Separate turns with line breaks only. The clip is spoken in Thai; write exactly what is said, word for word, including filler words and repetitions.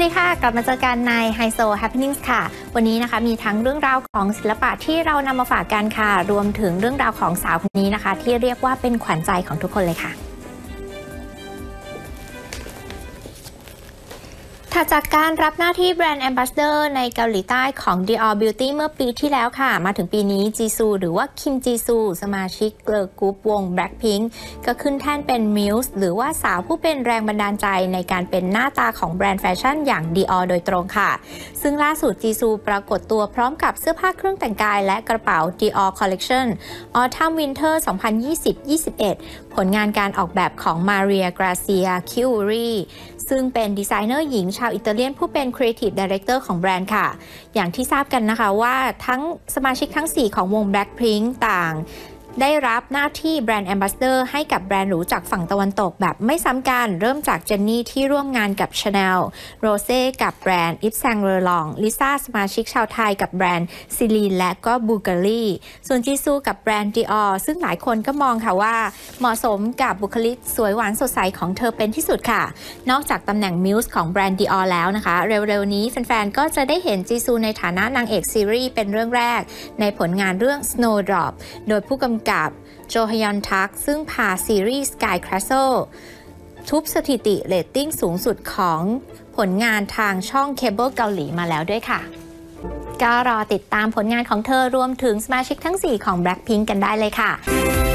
ดีค่ะกลับมาเจอกันใน High-So Happenings ค่ะวันนี้นะคะมีทั้งเรื่องราวของศิลปะที่เรานำมาฝากกันค่ะรวมถึงเรื่องราวของสาวคนนี้นะคะที่เรียกว่าเป็นขวัญใจของทุกคนเลยค่ะถัดจากการรับหน้าที่แบรนด์แอมบาสเดอร์ในเกาหลีใต้ของ Dior Beauty เมื่อปีที่แล้วค่ะมาถึงปีนี้จีซูหรือว่าคิมจีซูสมาชิกเกิร์ลกรุ๊ปวง Blackpink ก็ขึ้นแท่นเป็นมิวส์หรือว่าสาวผู้เป็นแรงบันดาลใจในการเป็นหน้าตาของแบรนด์แฟชั่นอย่าง Dior โดยตรงค่ะซึ่งล่าสุดจีซูปรากฏตัวพร้อมกับเสื้อผ้าเครื่องแต่งกายและกระเป๋า Dior Collection Autumn Winter สองพันยี่สิบ ยี่สิบเอ็ด ผลงานการออกแบบของ Maria Grazia Chiuri ซึ่งเป็นดีไซเนอร์หญิงชาวอิตาเลียนผู้เป็น Creative Director ของแบรนด์ค่ะอย่างที่ทราบกันนะคะว่าทั้งสมาชิกทั้งสี่ของวง Blackpink ต่างได้รับหน้าที่แบรนด์แอมบาสเดอร์ให้กับแบรนด์หรูจากฝั่งตะวันตกแบบไม่ซ้ำกันเริ่มจากเจนนี่ที่ร่วมงานกับ Chanel โรเซ่กับแบรนด์ Yves Saint Laurent ลิซ่าสมาชิกชาวไทยกับแบรนด์ซิลีนและก็บูการีส่วนจีซูกับแบรนด์ Dior ซึ่งหลายคนก็มองค่ะว่าเหมาะสมกับบุคลิกสวยหวานสดใสของเธอเป็นที่สุดค่ะนอกจากตำแหน่งมิวส์ของแบรนด์ Dior แล้วนะคะเร็วๆนี้แฟนๆก็จะได้เห็นจีซูในฐานะนางเอกซีรีส์เป็นเรื่องแรกในผลงานเรื่อง Snowdrop โดยผู้กำกับโจฮยอนทักซึ่งพาซีรีส์ Sky Castle ทุบสถิติเรตติ้งสูงสุดของผลงานทางช่องเคเบิลเกาหลีมาแล้วด้วยค่ะก็รอติดตามผลงานของเธอรวมถึงสมาชิกทั้งสี่ของ Blackpink กันได้เลยค่ะ